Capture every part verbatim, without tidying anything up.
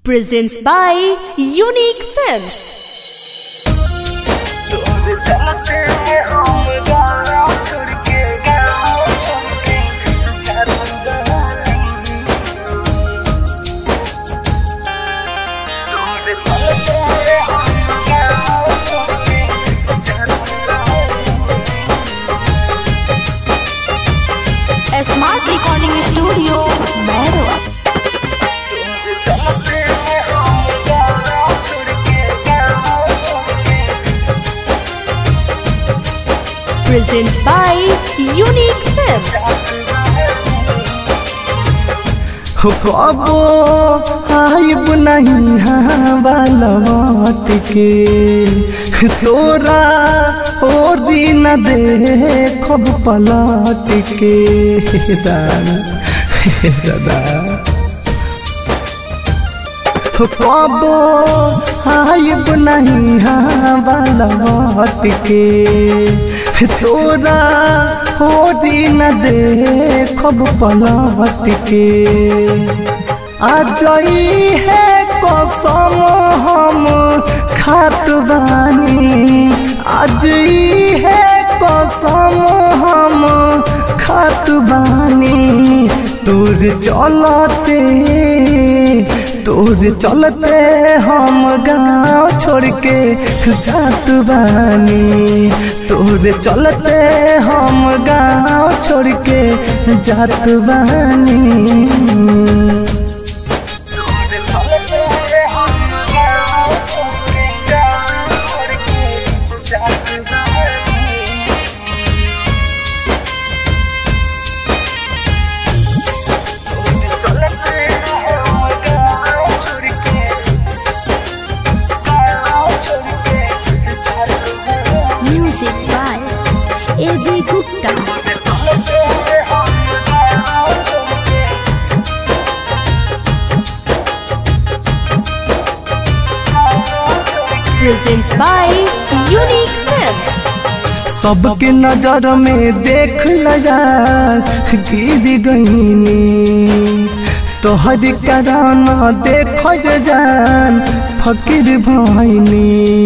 Presents by Unique Films. Smart recording studio Mairwa. Presents by Unique Films. कबो आइब नहीं बालवत के तोरा और दिन देखब पलट के दादा कबो आइब नहीं बालवत के तोरा हो दिन देखब पलट के आ जाई है कसम हम खात बानी आज है कसम हम खात बानी तोर चलते तोर चलते हम गाँव छोड़ के जात बानी तोर चलते हम गाँव छोड़ के जात बानी। Music by A B Gupta. Presents by Unique Films. सबके नजर में देख लजा गिर गईनी तोहर कराना देख जान फकीर भईनी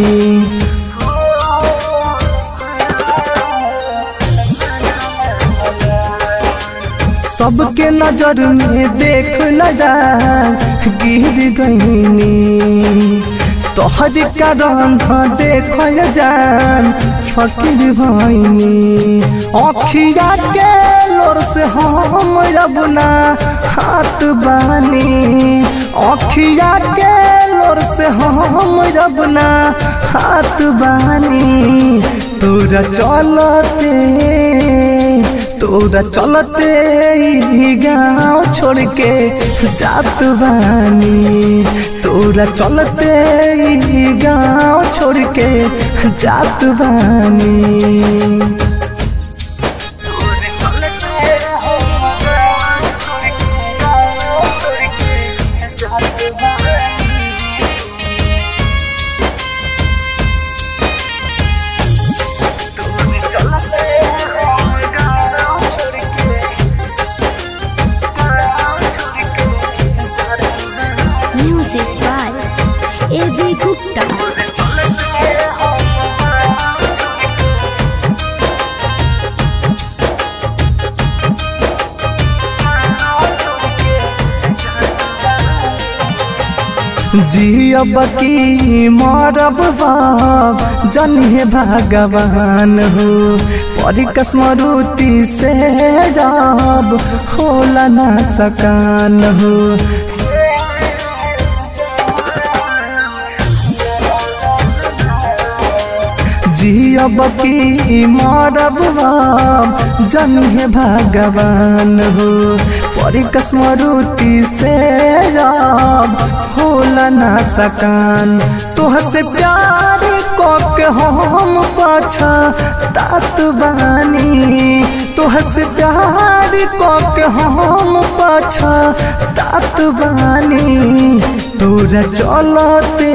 सबके नजर में देख लजा गिर गईनी तोहर कारण देख जान फकीर भईनी अखिया के लोर से हम रबना हाथ बानी अखिया के लोर से हम रबना हाथ बानी तोरा चलते तोरा चलते गाँव छोड़ के जात बानी तोरा चलते गाँव छोड़ के जात बानी। Music by A B Gupta. जियब की मरब बाप जन्हे भगवान हो परिक स्मृति से रब होला ना सकान हो जियब की मरब बाप जन्हे भगवान हो परिक स्मृति से रब होला ना सकान तोहसे प्यार के हम पाछा तात बानी तोहसे प्यार के हम पाछा तात बानी तोरा चलते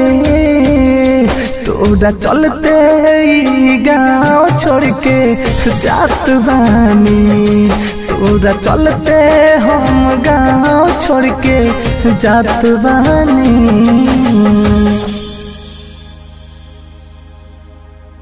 तोरा चलते गाँव छोड़ के जात बानी तोरा चलते हम गाँव छोड़ के जात बानी।